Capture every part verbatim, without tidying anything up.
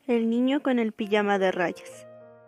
El niño con el pijama de rayas.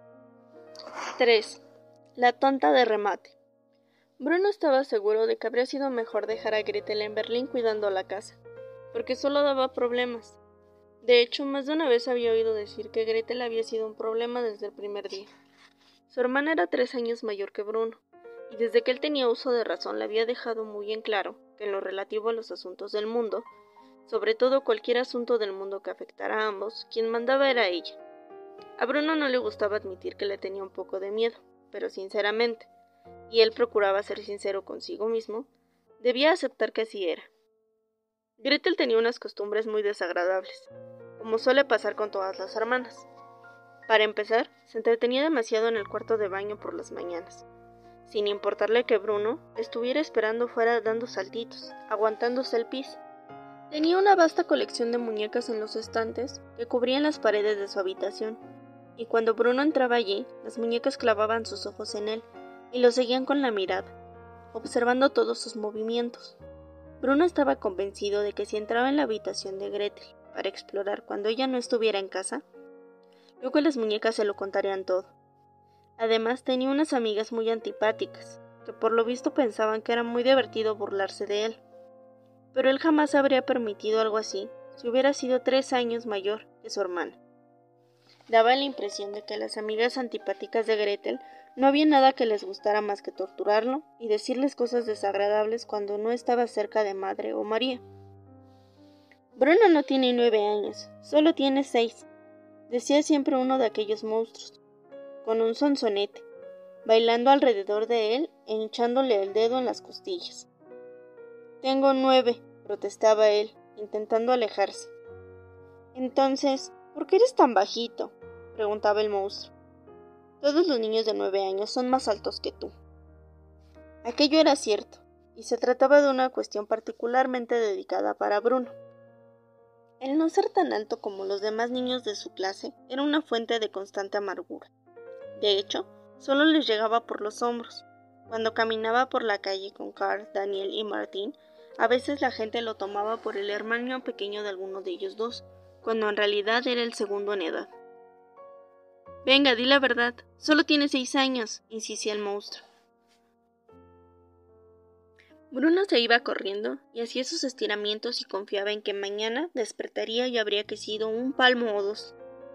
tres. La tonta de remate. Bruno estaba seguro de que habría sido mejor dejar a Gretel en Berlín cuidando la casa, porque solo daba problemas. De hecho, más de una vez había oído decir que Gretel había sido un problema desde el primer día. Su hermana era tres años mayor que Bruno, y desde que él tenía uso de razón le había dejado muy en claro que en lo relativo a los asuntos del mundo, sobre todo cualquier asunto del mundo que afectara a ambos, quien mandaba era ella. A Bruno no le gustaba admitir que le tenía un poco de miedo, pero sinceramente, y él procuraba ser sincero consigo mismo, debía aceptar que así era. Gretel tenía unas costumbres muy desagradables, como suele pasar con todas las hermanas. Para empezar, se entretenía demasiado en el cuarto de baño por las mañanas, sin importarle que Bruno estuviera esperando fuera dando saltitos, aguantándose el pis. Tenía una vasta colección de muñecas en los estantes que cubrían las paredes de su habitación, y cuando Bruno entraba allí, las muñecas clavaban sus ojos en él y lo seguían con la mirada, observando todos sus movimientos. Bruno estaba convencido de que si entraba en la habitación de Gretel para explorar cuando ella no estuviera en casa, luego las muñecas se lo contarían todo. Además, tenía unas amigas muy antipáticas, que por lo visto pensaban que era muy divertido burlarse de él. Pero él jamás habría permitido algo así si hubiera sido tres años mayor que su hermana. Daba la impresión de que las amigas antipáticas de Gretel no había nada que les gustara más que torturarlo y decirles cosas desagradables cuando no estaba cerca de Madre o María. Bruno no tiene nueve años, solo tiene seis, decía siempre uno de aquellos monstruos, con un sonsonete, bailando alrededor de él e hinchándole el dedo en las costillas. Tengo nueve, protestaba él, intentando alejarse. Entonces, ¿por qué eres tan bajito?, preguntaba el monstruo. Todos los niños de nueve años son más altos que tú. Aquello era cierto, y se trataba de una cuestión particularmente dedicada para Bruno. El no ser tan alto como los demás niños de su clase era una fuente de constante amargura. De hecho, solo les llegaba por los hombros. Cuando caminaba por la calle con Carl, Daniel y Martín, a veces la gente lo tomaba por el hermano pequeño de alguno de ellos dos, cuando en realidad era el segundo en edad. Venga, di la verdad, solo tiene seis años, insistía el monstruo. Bruno se iba corriendo y hacía sus estiramientos y confiaba en que mañana despertaría y habría crecido un palmo o dos.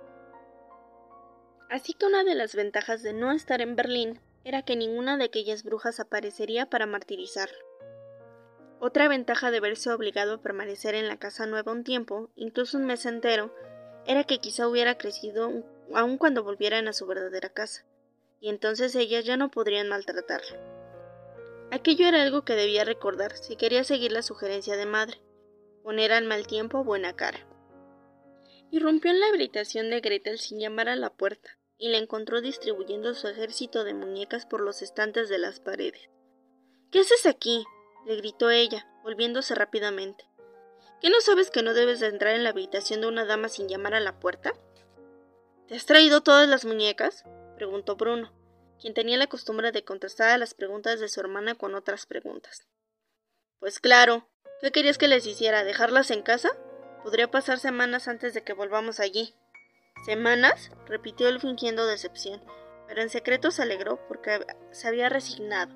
Así que una de las ventajas de no estar en Berlín era que ninguna de aquellas brujas aparecería para martirizarlo. Otra ventaja de verse obligado a permanecer en la casa nueva un tiempo, incluso un mes entero, era que quizá hubiera crecido aun cuando volvieran a su verdadera casa, y entonces ellas ya no podrían maltratarlo. Aquello era algo que debía recordar si quería seguir la sugerencia de madre, poner al mal tiempo buena cara. Irrumpió en la habitación de Gretel sin llamar a la puerta, y la encontró distribuyendo su ejército de muñecas por los estantes de las paredes. ¿Qué haces aquí?, le gritó ella, volviéndose rápidamente. ¿Qué no sabes que no debes de entrar en la habitación de una dama sin llamar a la puerta? ¿Te has traído todas las muñecas?, preguntó Bruno, quien tenía la costumbre de contestar a las preguntas de su hermana con otras preguntas. Pues claro, ¿qué querías que les hiciera? ¿Dejarlas en casa? Podría pasar semanas antes de que volvamos allí. ¿Semanas?, repitió él fingiendo decepción, pero en secreto se alegró porque se había resignado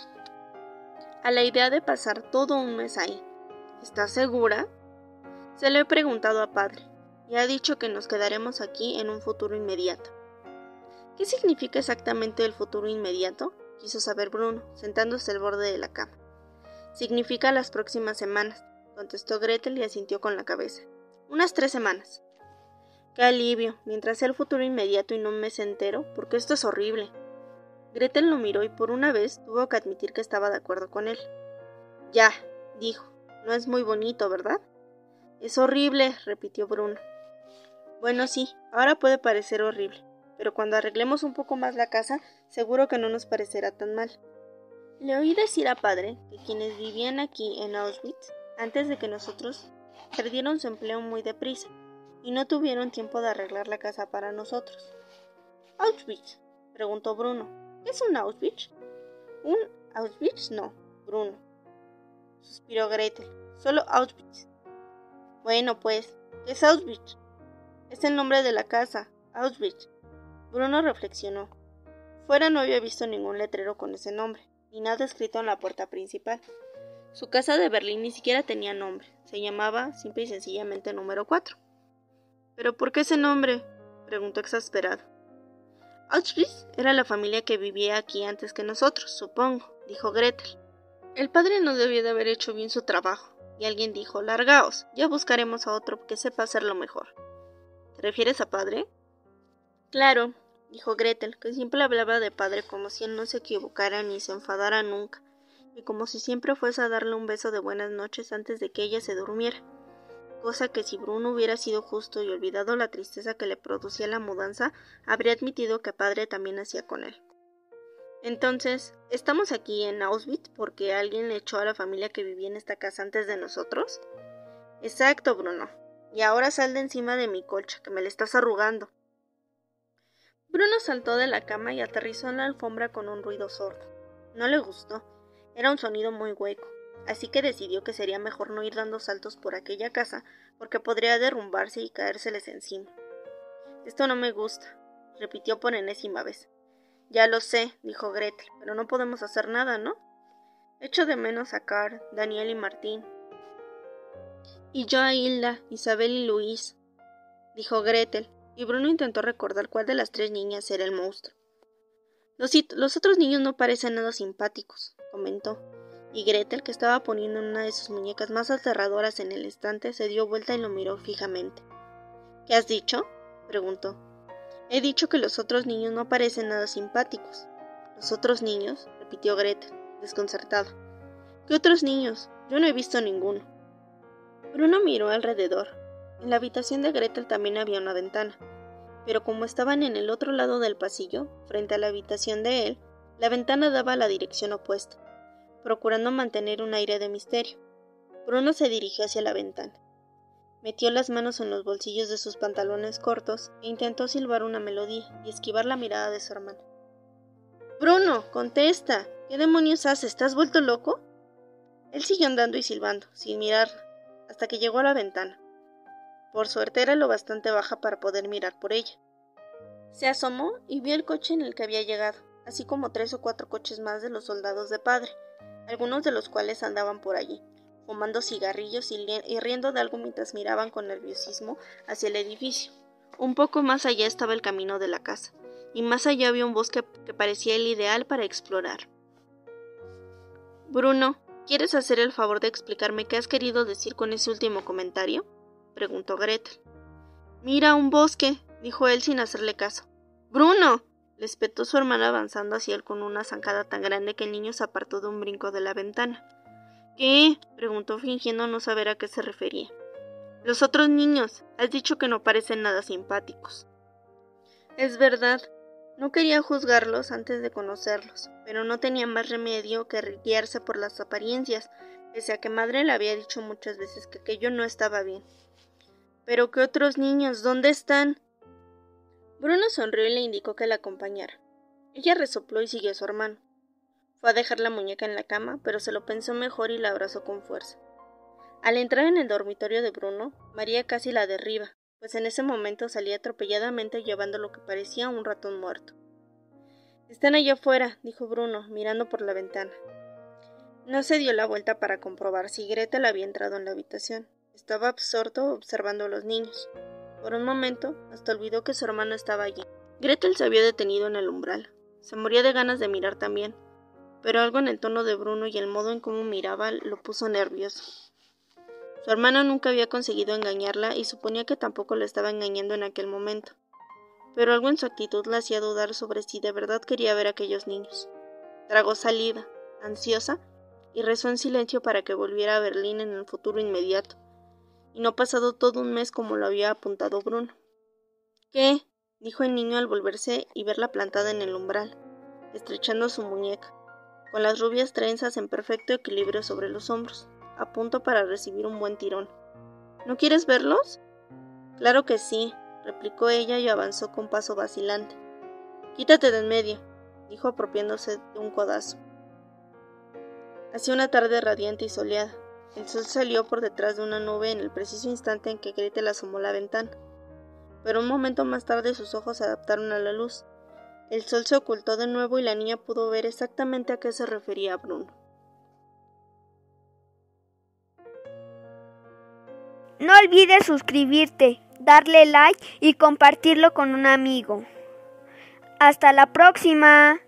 a la idea de pasar todo un mes ahí. ¿Estás segura? Se lo he preguntado a padre, y ha dicho que nos quedaremos aquí en un futuro inmediato. ¿Qué significa exactamente el futuro inmediato?, quiso saber Bruno, sentándose al borde de la cama. Significa las próximas semanas, contestó Gretel y asintió con la cabeza. Unas tres semanas. Qué alivio, mientras sea el futuro inmediato y no un mes entero, porque esto es horrible. Gretel lo miró y por una vez tuvo que admitir que estaba de acuerdo con él. Ya, dijo, no es muy bonito, ¿verdad? Es horrible, repitió Bruno. Bueno, sí, ahora puede parecer horrible, pero cuando arreglemos un poco más la casa, seguro que no nos parecerá tan mal. Le oí decir a padre que quienes vivían aquí en Auschwitz, antes de que nosotros, perdieron su empleo muy deprisa, y no tuvieron tiempo de arreglar la casa para nosotros. ¿Auschwitz?, preguntó Bruno. ¿Qué es un Auschwitz? Un Auschwitz no, Bruno, suspiró Gretel. Solo Auschwitz. Bueno, pues, ¿qué es Auschwitz? Es el nombre de la casa, Auschwitz. Bruno reflexionó. Fuera no había visto ningún letrero con ese nombre, ni nada escrito en la puerta principal. Su casa de Berlín ni siquiera tenía nombre, se llamaba simple y sencillamente número cuatro. ¿Pero por qué ese nombre?, preguntó exasperado. Auschwitz era la familia que vivía aquí antes que nosotros, supongo, dijo Gretel. El padre no debía de haber hecho bien su trabajo, y alguien dijo, largaos, ya buscaremos a otro que sepa hacerlo mejor. ¿Te refieres a padre? Claro, dijo Gretel, que siempre hablaba de padre como si él no se equivocara ni se enfadara nunca, y como si siempre fuese a darle un beso de buenas noches antes de que ella se durmiera, cosa que si Bruno hubiera sido justo y olvidado la tristeza que le producía la mudanza, habría admitido que padre también hacía con él. Entonces, ¿estamos aquí en Auschwitz porque alguien le echó a la familia que vivía en esta casa antes de nosotros? Exacto, Bruno. Y ahora sal de encima de mi colcha, que me la estás arrugando. Bruno saltó de la cama y aterrizó en la alfombra con un ruido sordo. No le gustó. Era un sonido muy hueco, así que decidió que sería mejor no ir dando saltos por aquella casa, porque podría derrumbarse y caérseles encima. Esto no me gusta, repitió por enésima vez. Ya lo sé, dijo Gretel, pero no podemos hacer nada, ¿no? Echo de menos a Carl, Daniel y Martín. Y yo a Hilda, Isabel y Luis, dijo Gretel, y Bruno intentó recordar cuál de las tres niñas era el monstruo. Los, los otros niños no parecen nada simpáticos, comentó, y Gretel, que estaba poniendo una de sus muñecas más aterradoras en el estante, se dio vuelta y lo miró fijamente. ¿Qué has dicho?, preguntó. He dicho que los otros niños no parecen nada simpáticos. ¿Los otros niños?, repitió Gretel, desconcertado. ¿Qué otros niños? Yo no he visto ninguno. Bruno miró alrededor. En la habitación de Gretel también había una ventana, pero como estaban en el otro lado del pasillo, frente a la habitación de él, la ventana daba a la dirección opuesta, procurando mantener un aire de misterio. Bruno se dirigió hacia la ventana. Metió las manos en los bolsillos de sus pantalones cortos e intentó silbar una melodía y esquivar la mirada de su hermana. ¡Bruno, contesta! ¿Qué demonios haces? ¿Estás vuelto loco? Él siguió andando y silbando, sin mirarla, hasta que llegó a la ventana. Por suerte era lo bastante baja para poder mirar por ella. Se asomó y vio el coche en el que había llegado, así como tres o cuatro coches más de los soldados de padre, algunos de los cuales andaban por allí, fumando cigarrillos y, y riendo de algo mientras miraban con nerviosismo hacia el edificio. Un poco más allá estaba el camino de la casa, y más allá había un bosque que parecía el ideal para explorar. Bruno, ¿quieres hacer el favor de explicarme qué has querido decir con ese último comentario?, preguntó Gretel. Mira, un bosque, dijo él sin hacerle caso. ¡Bruno!, le espetó su hermana avanzando hacia él con una zancada tan grande que el niño se apartó de un brinco de la ventana. ¿Qué?, preguntó fingiendo no saber a qué se refería. Los otros niños, has dicho que no parecen nada simpáticos. Es verdad, no quería juzgarlos antes de conocerlos, pero no tenía más remedio que guiarse por las apariencias, pese a que madre le había dicho muchas veces que aquello no estaba bien. ¿Pero qué otros niños? ¿Dónde están? Bruno sonrió y le indicó que la acompañara. Ella resopló y siguió a su hermano. Fue a dejar la muñeca en la cama, pero se lo pensó mejor y la abrazó con fuerza. Al entrar en el dormitorio de Bruno, María casi la derriba, pues en ese momento salía atropelladamente llevando lo que parecía un ratón muerto. «Están allá afuera», dijo Bruno, mirando por la ventana. No se dio la vuelta para comprobar si Gretel había entrado en la habitación. Estaba absorto observando a los niños. Por un momento, hasta olvidó que su hermano estaba allí. Gretel se había detenido en el umbral. Se moría de ganas de mirar también, pero algo en el tono de Bruno y el modo en cómo miraba lo puso nervioso. Su hermano nunca había conseguido engañarla y suponía que tampoco la estaba engañando en aquel momento, pero algo en su actitud la hacía dudar sobre si de verdad quería ver a aquellos niños. Tragó saliva, ansiosa, y rezó en silencio para que volviera a Berlín en el futuro inmediato, y no pasado todo un mes como lo había apuntado Bruno. «¿Qué?», dijo el niño al volverse y verla plantada en el umbral, estrechando su muñeca, con las rubias trenzas en perfecto equilibrio sobre los hombros, a punto para recibir un buen tirón. «¿No quieres verlos?» «Claro que sí», replicó ella y avanzó con paso vacilante. «Quítate de en medio», dijo apropiándose de un codazo. Hacía una tarde radiante y soleada. El sol salió por detrás de una nube en el preciso instante en que Gretel asomó la ventana. pero un momento más tarde sus ojos se adaptaron a la luz. El sol se ocultó de nuevo y la niña pudo ver exactamente a qué se refería Bruno. No olvides suscribirte, darle like y compartirlo con un amigo. ¡Hasta la próxima!